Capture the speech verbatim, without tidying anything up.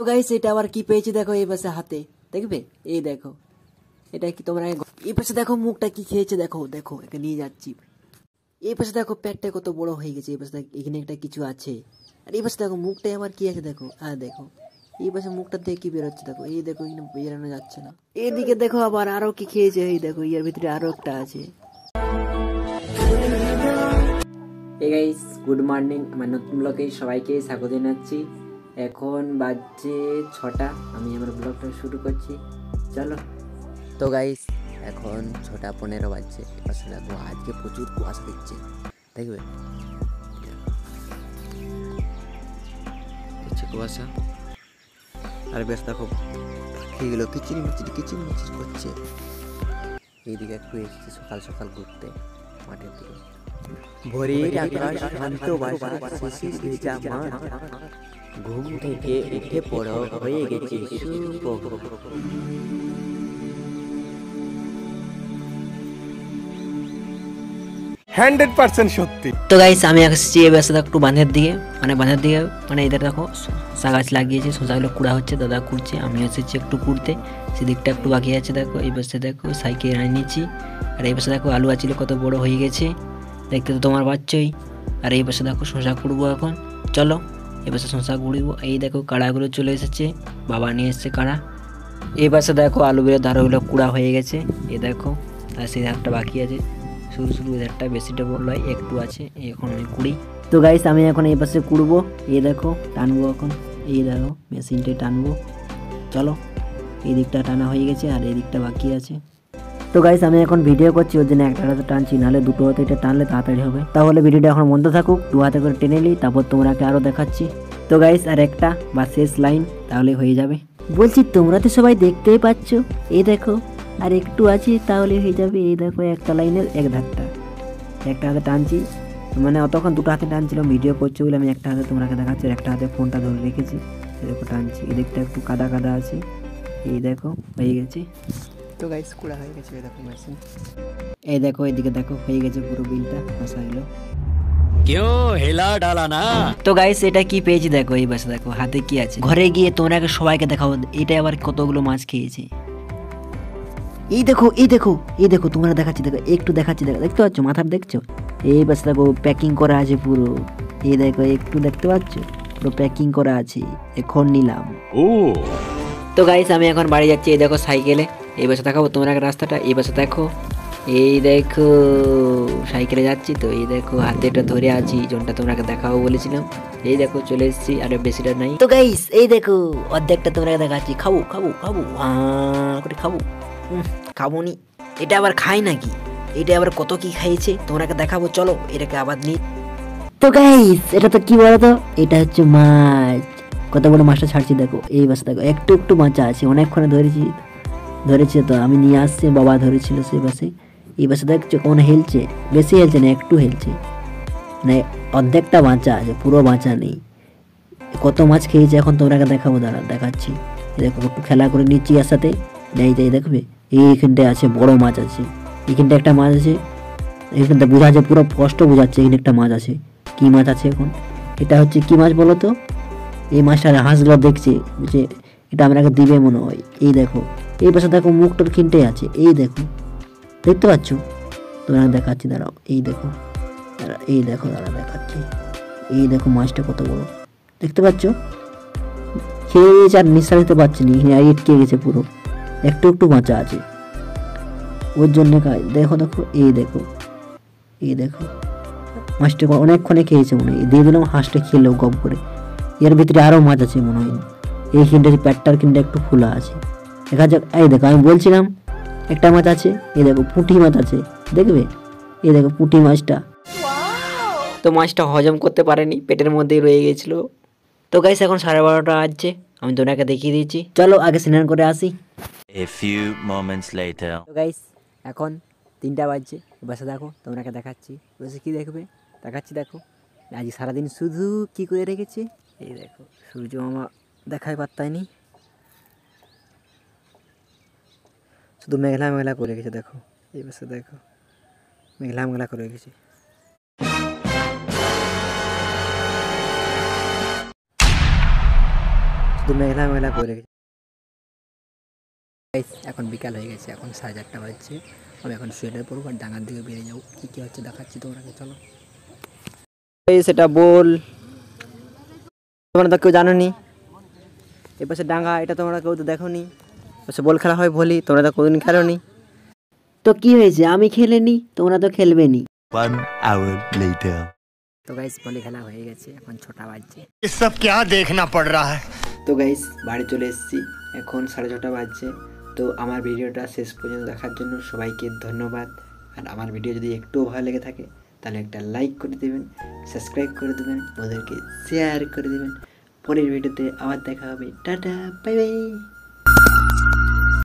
তো গাইস এটা আবার কি পেয়েছি দেখো এই পাশে হাতে, দেখবে এই দেখো এটা কি তোমরা, এই পাশে দেখো মুখটা কি খেয়েছে, দেখো দেখো একে নিয়ে যাচ্ছি। এই পাশে দেখো পেটটা কত বড় হয়ে গেছে, এই পাশে এখানে একটা কিছু আছে, আর এই পাশে দেখো মুখটাই আবার কি আছে দেখো, আর দেখো এই পাশে মুখটা থেকে কি বেরোচ্ছে দেখো, এই দেখো এখানে বেরানো যাচ্ছে না। এইদিকে দেখো আবার আরো কি খেয়েছে, এই দেখো এর ভিতরে আরো একটা আছে। এই গাইস গুড মর্নিং, আমার নতুন ব্লগে সবাইকে স্বাগত জানাচ্ছি। এখন বাজছে ছটা, আমি আমার ব্লগটা শুরু করছি, চলো। তো গাইস এখন ছটা পনেরো বাজছে, পাশে দেখো আজকে প্রচুর কুয়াশা দিচ্ছে, দেখবে দিচ্ছে কুয়াশা, আর বেশ দেখো পাখিগুলো কিচির মিচির কিচির মিচির করছে। এইদিকে একটু এসেছি সকাল সকাল ঘুরতে মাঠের দিকে, ভোরের আকাশ শান্ত বাতাস শেষে ভেজা মাঠ, ঘুম থেকে উঠে পড়ো হয়ে গেছে শুভ। হান্ড্রেড পার্সেন্ট সত্যি। তো গাইস আমি আসছি এবার একটু বাঁধের দিকে, মানে বাঁধের দিকে মানে এদের দেখো শসা গাছ লাগিয়েছে, শসাগুলো কুড়া হচ্ছে, দাদা কুড়ছে, আমি এসেছি একটু কুড়তে, সেদিকটা একটু বাকি আছে দেখো। এই পাশে দেখো সাইকেল আনিয়েছি, আর এই পাশে দেখো আলু আচিল কত বড় হয়ে গেছে, দেখতে তো তোমার বাচ্চাই। আর এই পাশে দেখো শসা কুড়বো এখন, চলো এই পাশে শসা কুড়ব। এই দেখো কাড়াগুলো চলে এসেছে, বাবা নিয়ে এসছে কাড়া। এই পাশে দেখো আলু বেলের ধারগুলো কুড়া হয়ে গেছে, এই দেখো, আর সেই ধারটা বাকি আছে, শুরু শুরু ধারটা বেশিটা বড় নয়, একটু আছে, এখন আমি কুড়ি। তো গাইস আমি এখন এই পাশে কুড়বো, এই দেখো টানবো এখন, এই দেখো মেশিনটা টানবো, চলো। এই দিকটা টানা হয়ে গেছে আর এই দিকটা বাকি আছে। তো গাইস আমি এখন ভিডিও করছি, ওর জন্য একটা হাতে টানছি, নাহলে দুটো হাতে এটা টানলে তাড়াতাড়ি হবে। তাহলে ভিডিওটা এখন বন্ধ থাকুক, দু হাতে করে টেনে নিই, তারপর তোমরাকে আরও দেখাচ্ছি। তো গাইস আর একটা বা শেষ লাইন তাহলে হয়ে যাবে। বলছি তোমরা তো সবাই দেখতেই পাচ্ছ, এই দেখো আর একটু আছে তাহলে হয়ে যাবে। এই দেখো একটা লাইনের এক ধারটা একটা হাতে টানছি, মানে অতক্ষণ দুটো হাতে টানছিলাম, ভিডিও করছি বলে আমি একটা হাতে তোমরাকে দেখাচ্ছি, একটা হাতে ফোনটা ধরে রেখেছি। এই দেখো টানছি, এদিকটা একটু কাদা কাদা আছে, এই দেখো হয়ে গেছে। তো গাইস কুড়া হয়ে গেছে, এই দেখো মেশিন, এই দেখো এদিকে দেখো হয়ে গেছে পুরো বিলটা মশাগুলো। क्यों हिला डाला ना। তো গাইস এটা কি পেয়েছি দেখো, এই বাসে দেখো হাতে কি আছে, ঘরে গিয়ে তোমরা সবাইকে দেখাবো এটা আবার কতগুলো মাছ খেয়েছে। এই দেখো এই দেখো এই দেখো তোমরা দেখাচ্ছি, দেখো একটু দেখাচ্ছি, দেখো দেখতে পাচ্ছ মাথার দেখছো, এই বাসে দেখো প্যাকিং করা আছে পুরো, এই দেখো একটু দেখতে পাচ্ছ পুরো প্যাকিং করা আছে, এখন নিলাম। ও তো গাইস আমি এখন বাড়ি যাচ্ছি, এই দেখো সাইকেলে, এই বাসে দেখাবো তোমরা রাস্তাটা, এই বাসে দেখো, এই দেখো সাইকেলে যাচ্ছি, তো এই দেখো হাতে এটা ধরে আছি, জনটা তোমরাকে দেখাবো বলেছিলাম, এই দেখো চলে এসেছি, আর বেশিটা নাই। তো গাইস এই দেখো অর্ধেকটা তোমরাকে দেখাচ্ছি, খাবো খাবো খাবো হ্যাঁ করে খাবো, খাবো নি, এটা আবার খাই নাকি, এটা আবার কত কি খাইছে তোমরাকে দেখাবো, চলো এটাকে আবার নি। তো গাইস এটা তো কি বলতো, এটা হচ্ছে মাছ, কত বড় মাছটা ছাড়ছি দেখো, এই বাসে দেখো একটু একটু মাছা আছে, অনেকক্ষণে ধরেছি ধরেছে তো আমি নিয়ে আসছি, বাবা ধরেছিল সেই বাসে। এই বাসে দেখছো কোন হেলছে, বেশি হেলছে না একটু হেলছে, মানে অর্ধেকটা বাঁচা আছে, পুরো বাঁচা নেই। কত মাছ খেয়েছে এখন তোমরাকে দেখাবো, দাঁড়া দেখাচ্ছি। দেখো একটু খেলা করে নিচ্ছি এর সাথে, যাই যাই দেখবে এইখানটায় আছে বড় মাছ আছে, এইখানটা একটা মাছ আছে, এইখানটা বোঝা যাচ্ছে পুরো স্পষ্ট বোঝাচ্ছে এখানে একটা মাছ আছে। কি মাছ আছে এখন, এটা হচ্ছে কি মাছ বলো তো, এই মাছটা হাঁসগুলো দেখছে যে এটা আমাকে দিবে মনে হয়। এই দেখো এই পাশে দেখো মুখটার কিনতে আছে, এই দেখো দেখতে পাচ্ছ তোমরা দেখাচ্ছি, দাঁড়াও এই দেখো এই দেখো দাঁড়া দেখাচ্ছি, এই দেখো মাছটা কত বড় দেখতে পাচ্ছ, খেয়ে গেছে আর নিঃশ্বাস নিতে পারছে না, আর ইটকে গেছে পুরো, একটু একটু বাঁচা আছে ওর জন্য। দেখো দেখো এই দেখো এই দেখো মাছটা অনেকক্ষণে খেয়েছে মনে হয়, দিয়ে দিলাম হাঁসটা খেলো গপ করে, এর ভিতরে আরও মাছ আছে মনে হয়, এই কিনটা পেটটার কিনটা একটু খোলা আছে, দেখা যাক। এই দেখো আমি বলছিলাম একটা মাছ আছে, এই দেখো পুঁটি মাছ আছে, দেখবে এই দেখো পুঁটি মাছটা। তো মাছটা হজম করতে পারেনি, পেটের মধ্যেই রয়ে গেছিল। তো গাইস এখন সাড়ে বারোটা বাজছে, আমি তোনাকে দেখিয়ে দিয়েছি, চলো আগে স্নান করে আসি। A few moments later. তো গাইস এখন তিনটা বাজছে, বাসা দেখো তোমরাকে দেখাচ্ছি, বসে কি দেখবে দেখাচ্ছি, দেখো আজ সারাদিন শুধু কি করে রেখেছে, এই দেখো সূর্য মামা দেখাই পারতায়নি, শুধু মেঘলা মেঘলা করে রেখেছে, দেখো এই পাশে দেখো মেঘলা মেঘলা করে রেখেছে। শুধু মেঘলা মেঘলা করে রেখেছে। Guys, এখন বিকাল হয়ে গেছে, এখন সাড়ে চারটা বাজছে। আমি এখন সোয়েটার পরবো আর ডাঙার দিকে বেরিয়ে যাবো। কী কী হচ্ছে দেখাচ্ছি তোমাকে, চলো। সেটা বল, তোমরা তো কেউ জানো নি। এ পাশে ডাঙ্গা, এটা তোমরা কেউ তো দেখো নি। পাশে বল খেলা হয় ভলি, তোমরা তো কোনোদিন খেলো নি। তো কি হয়েছে, আমি খেলে নি, তোমরা তো খেলবে নি। One hour later. তো গাইস ভলি খেলা হয়ে গেছে, এখন ছটা বাজছে। ये सब क्या देखना पड़ रहा है। তো গাইস বাড়ি চলে এসেছি, এখন সাড়ে ছটা বাজছে। তো আমার ভিডিওটা শেষ পর্যন্ত দেখার জন্য সবাইকে ধন্যবাদ। আর আমার ভিডিও যদি একটুও ভালো লেগে থাকে তাহলে একটা লাইক করে দেবেন, সাবস্ক্রাইব করে দেবেন, ওদেরকে শেয়ার করে দেবেন। পরের ভিডিওতে আবার দেখা হবে। টাটা, বাই বাই।